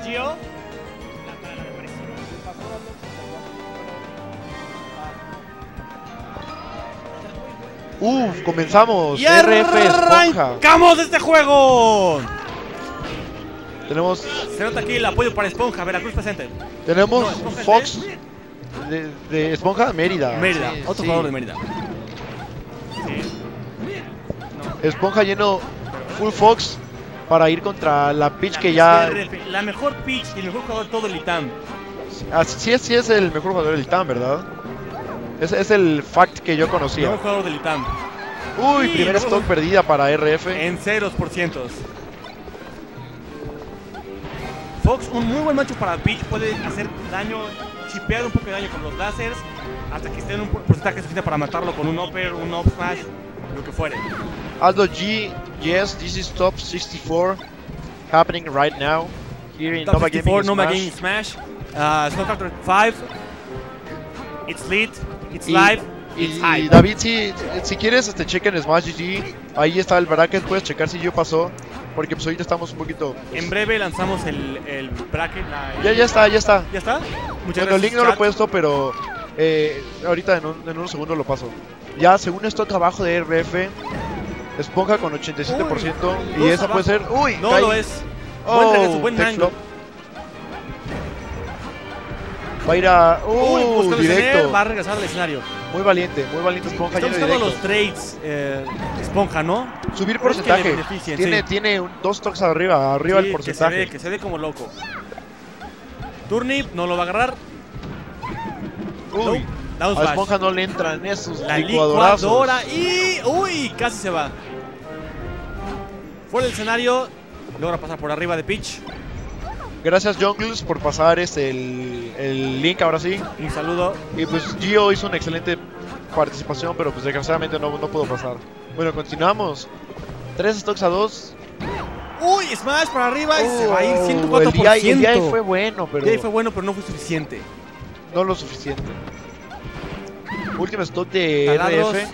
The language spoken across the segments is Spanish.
Gio. Comenzamos. Y RF Esponja. ¡arrancamos este juego! Tenemos Se nota aquí el apoyo para Esponja, Veracruz presente. Tenemos No, Esponja Fox de Esponja Mérida. Mérida, Sí, otro sí. jugador de Mérida. Sí. Esponja lleno full Fox para ir contra la pitch La que ya... RF, la mejor pitch y el mejor jugador de todo el ITAM. Sí es el mejor jugador del TAM, ¿verdad? Es el fact que yo El conocía. mejor jugador del ITAM. Uy, Sí, primera luego- stock perdida para RF. En ceros por cientos. Fox, un muy buen macho para pitch, puede hacer daño, chipear un poco de daño con los láseres, hasta que esté en un porcentaje suficiente para matarlo con un upper, un up smash, lo que fuere. Aldo G, yes, this is top 64 happening right now here in Top Nova 64, Gaming Nova Smash. Gaming Smash. Snow Factor 5. It's lit, it's Y- live, it's Y high. David, si quieres, chequen Smash GG. Ahí está el bracket, puedes checar si yo pasó. Porque pues ahorita estamos un poquito... En breve lanzamos el bracket. Ya está. ¿Ya está? Muchas Bueno, el link no lo he chat. puesto, pero ahorita en unos segundos lo paso. Ya, según stock abajo de RF, Esponja con 87%. Uy, y dos esa abajo. puede ser... ¡Uy! No cae. lo es. Buen regreso, buen tech ángulo. flop. Va a ir a... Buscando el directo. escenario, va a regresar al escenario. Muy valiente Esponja. Está Yendo buscando directo. los trades, Esponja, ¿no? Subir Es que le porcentaje. beneficien, Tiene dos stocks arriba Sí, el porcentaje. que se ve como loco. Turnip no lo va a agarrar. Uy, Down a smash. Esponja no le entran esos La licuadorazos. licuadora y... ¡Uy! Casi se va. Fuera del escenario, logra pasar por arriba de pitch. Gracias Jungles por pasar el link ahora sí. Un saludo. Y pues Gio hizo una excelente participación, pero pues desgraciadamente no pudo pasar. Bueno, continuamos. 3 stocks a 2. ¡Uy! Smash para arriba y se va a ir 104%. El DI fue bueno, pero El DI fue bueno, pero no fue suficiente. no lo suficiente. Último stock de Taladros. RF.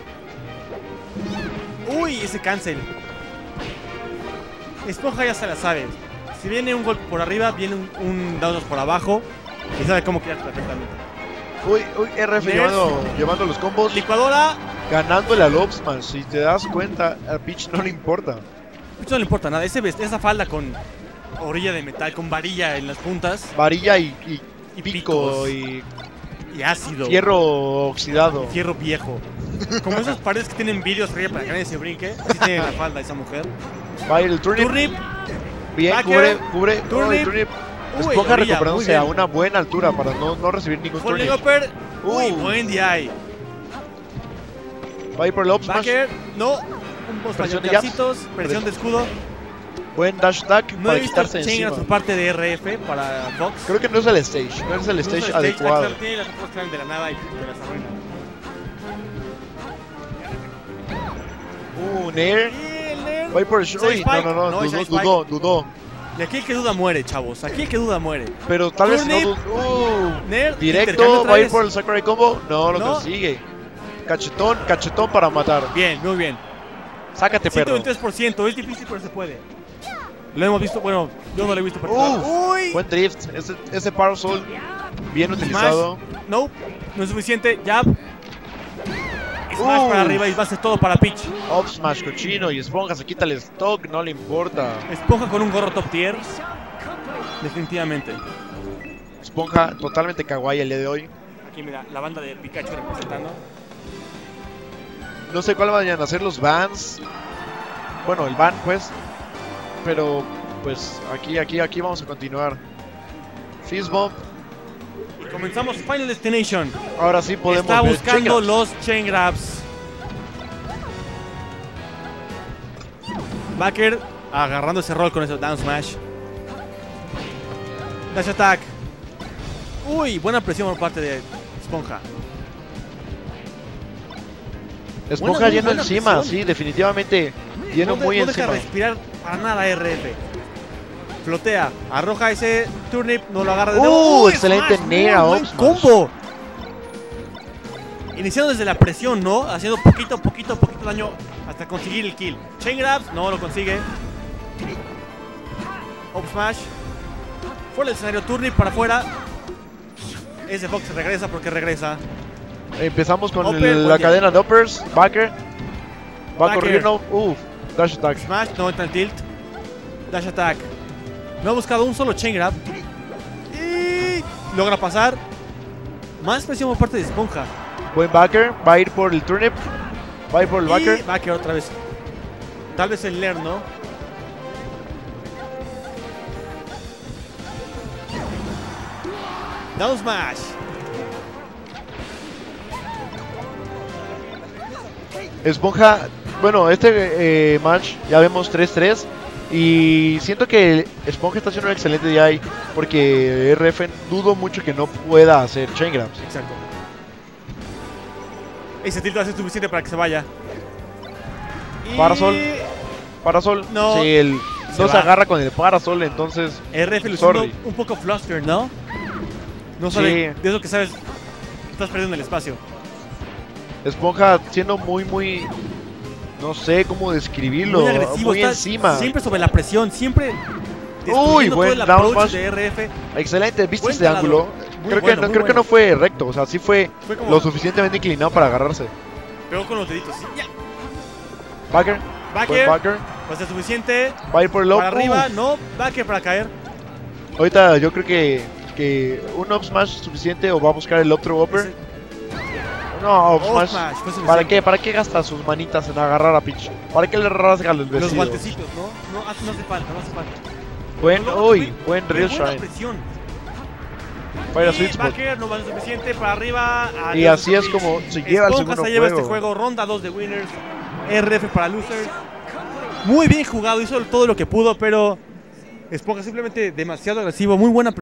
¡Uy! Ese cancel. Esponja ya se la sabe. Si viene un golpe por arriba, viene un down por abajo. Y sabe cómo quedar perfectamente. Uy, RF Nerf. llevando los combos. Licuadora. Ganándole al Opsman. Si te das cuenta, a Peach no le importa. No le importa nada. Esa falda con orilla de metal, con varilla en las puntas. Varilla y Y pico picos. y ácido. fierro oxidado. Fierro viejo. Como esas paredes que tienen vidrios arriba para que nadie se brinque. Así tiene la falda esa mujer. Va a ir el Turnip. Turnip. Bien, Backer. cubre. Turnip. Turnip. Uy, Esponja orilla, recuperándose muy a bien. una buena altura para no recibir ningún Falling Turnip. upper. Uy, Uh. buen DI. Va a ir por el Up Smash. Backer. No. Un post Presión de jabcitos, presión de escudo. Buen dash attack No para he visto quitarse chain encima. por parte de RF para Fox. Creo que no es el stage. No es el stage adecuado. Claro, tiene las cosas que salen de la nada y te las arruina. Nair. Y el Nair. Va a ir por el Side Uy, spike. no. es side spike. Dudó. Y aquí el que duda muere, chavos. Aquí el que duda muere. Pero tal vez Turnip. no. Nair. Directo. intercambio otra Va a ir vez. por el Sakurai Combo. No lo No. consigue. Cachetón para matar. Bien, muy bien. Sácate, perro. 123%. Es difícil, pero se puede. Lo hemos visto, bueno, yo no lo he visto particular. Uy. Buen drift. Ese Parasol bien utilizado. No, no es suficiente. Jab. Smash para arriba y va a ser todo para pitch. Up Smash cochino y Esponja se quita el stock, no le importa. Esponja con un gorro top tier. Definitivamente. Esponja totalmente kawaii el día de hoy. Aquí mira, la banda de Pikachu representando. No sé cuál vayan a ser los bans. Bueno, el ban pues. Pero pues aquí vamos a continuar. Fist Bump. Y comenzamos Final Destination. Ahora sí podemos Está ver buscando chain grabs. los chain grabs. Backer agarrando ese rol con ese down smash. Dash attack. Uy, buena presión por parte de Esponja. Esponja Buena, muy lleno buena encima, presión. sí, definitivamente. Lleno muy no deja encima. respirar para nada RF. Flotea, arroja ese Turnip, no lo agarra de nuevo. ¡Uy, excelente smash! nair a Muy buen up smash. combo. Iniciando desde la presión, ¿no? Haciendo poquito daño hasta conseguir el kill. Chain grabs, no lo consigue. Up smash. Fuera del escenario, turnip para afuera. Ese Fox regresa porque regresa. Empezamos con Upper, la oye. cadena de uppers, backer. Va Backer. corriendo, dash attack. Smash, no entra el tilt. Dash attack. No ha buscado un solo chain grab. Y logra pasar. Más presión por parte de Esponja. Buen backer, va a ir por el turnip. Va a ir por el backer. Y backer otra vez. Tal vez el Lair, ¿no? Down smash. Esponja, bueno, este match ya vemos 3-3 y siento que Esponja está haciendo un excelente día ahí porque RF dudo mucho que no pueda hacer chain grabs. Exacto. Ese tilt va a ser suficiente para que se vaya. Y Parasol, No, sí, se no se va. agarra con el parasol, entonces RF luciendo sorry. un poco fluster, ¿no? No sabe Sí. de eso que sabes. Estás perdiendo el espacio. Esponja siendo muy, no sé cómo describirlo, Muy agresivo, muy está encima. siempre sobre la presión, siempre Uy, destruyendo buen todo el down approach smash. de RF. Excelente, ¿viste Buen este ángulo? taladro. Muy Creo, bueno, muy creo que bueno. no fue recto, o sea, sí fue Fue como lo suficientemente inclinado para agarrarse. pegó con los deditos. Sí, ya. Backer, Backer, buen backer, va a ser suficiente. va a ir por el up. Para arriba, no, backer para caer. Ahorita yo creo que un up smash es suficiente o va a buscar el otro upper. Ese- No, up Up smash. smash, fue suficiente. ¿Para qué? ¿Para qué gasta sus manitas en agarrar a Peach? ¿Para qué le rasga los vestidos? Los guantecitos, ¿no? No hace falta, no hace falta. Buen, No, uy, buen qué real buena shine. presión. Fire Y sweet spot. backer no va a ser suficiente para arriba. Y Adiós, así es Peach. como se lleva el Esponja segundo se lleva juego. este juego. Ronda 2 de winners. RF para losers. Muy bien jugado, hizo todo lo que pudo, pero Esponja simplemente demasiado agresivo. Muy buena